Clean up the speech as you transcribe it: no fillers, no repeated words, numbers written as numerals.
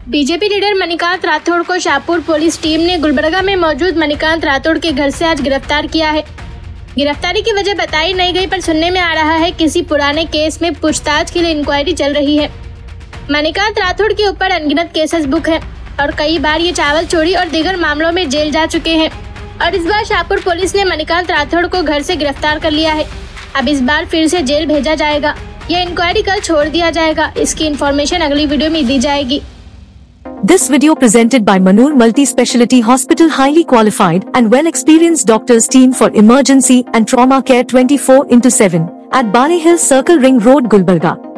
BJP leader Manikant Rathore को Shahpur police team ने गुलबर्गा में मौजूद मणिकांत राठौड़ के घर से आज गिरफ्तार किया है। गिरफ्तारी की वजह बताई नहीं गई, पर सुनने में आ रहा है किसी पुराने केस में पूछताछ के लिए इंक्वायरी चल रही है। मणिकांत राठौड़ के ऊपर अनगिनत केसेस बुक है और कई बार ये चावल चोरी और दीगर मामलों में जेल जा चुके हैं और इस बार शाहपुर पुलिस ने मणिकांत राठौड़ को घर से गिरफ्तार कर लिया है। अब इस बार फिर से जेल भेजा जाएगा। यह इंक्वायरी कल छोड़ दिया जाएगा। इसकी इन्फॉर्मेशन अगली वीडियो में दी जाएगी। This video presented by Manur Multi-Speciality Hospital, highly qualified and well-experienced doctors team for emergency and trauma care 24/7 at Bari Hill Circle Ring Road, Gulbarga.